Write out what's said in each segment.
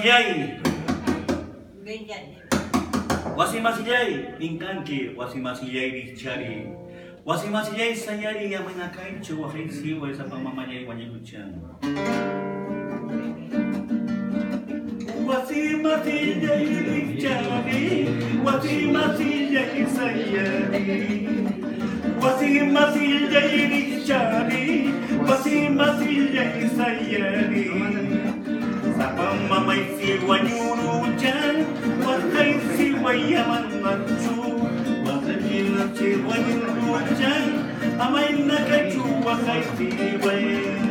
Wasimasiyay. Wasimasiyay. Ningkanki. Wasimasiyay Richari. Wasimasiyay sayari yang mengakai cua kaisi wa sa pamamayay wanyiguchan. Wasimasiyay Richari. Wasimasiyay sayari. Wasimasiyay Richari. Wasimasiyay sayari. Sa pamamay si wanyurujan. Wakay si wayaman matsu. Si wanyurujan. Amay nakachu wakay si wayaman.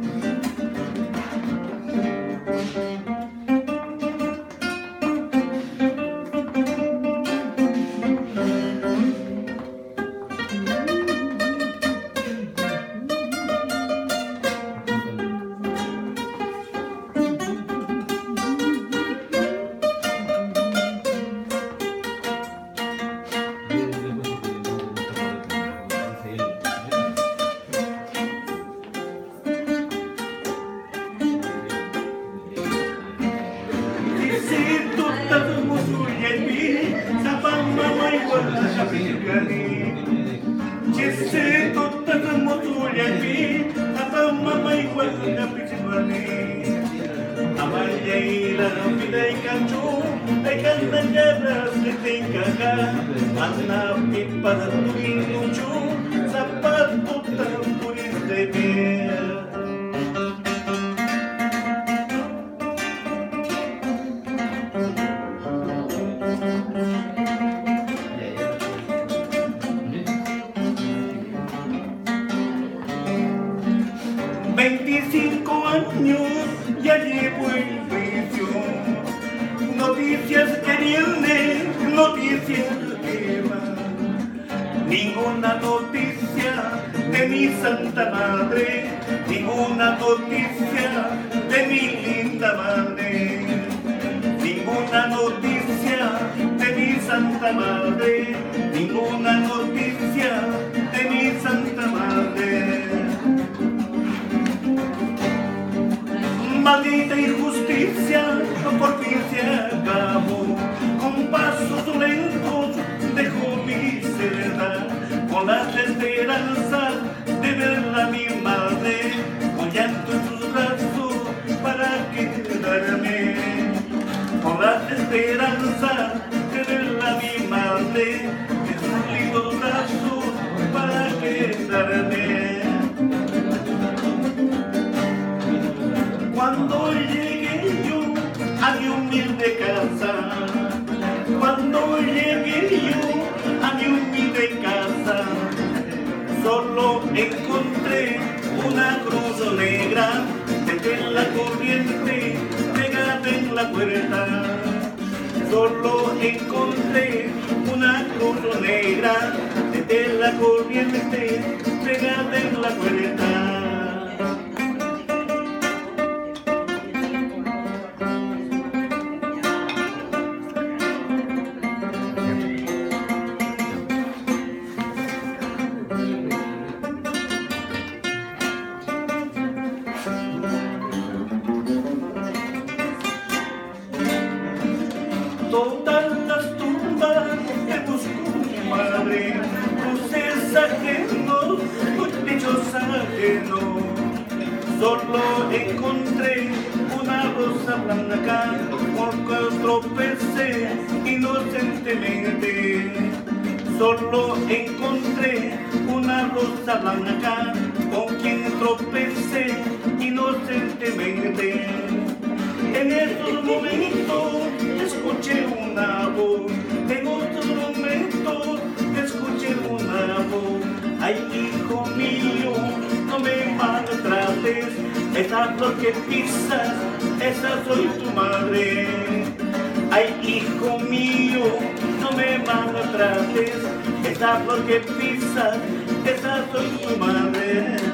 Ya llevo en prisión, noticias que vienen, noticias que van. Ninguna noticia de mi santa madre, ninguna noticia de mi linda madre. Ninguna noticia de mi santa madre, ninguna noticia de mi santa madre. Maldita injusticia, por fin se acabó. Con pasos lentos dejó mi celda, con la esperanza de verla mi madre, con llanto en sus brazos para quedarme. Con la esperanza de verla mi madre, en sus lindos brazos para quedarme. Cuando llegué yo a mi humilde casa, cuando llegué yo a mi humilde casa, solo encontré una cruz negra desde la corriente pegada en la puerta. Solo encontré una cruz negra desde la corriente pegada en la puerta. Todas las tumbas de tus madre, cruces ajenos, dichos ajenos. Solo encontré una rosa blanca, porque tropecé inocentemente. Solo encontré una rosa blanca, con quien tropecé inocentemente. En estos momentos escuché una voz, en otros momentos escuché una voz. Ay, hijo mío, no me maltrates, esa flor que pisas, esa soy tu madre. Ay, hijo mío, no me maltrates, esa flor que pisas, esa soy tu madre.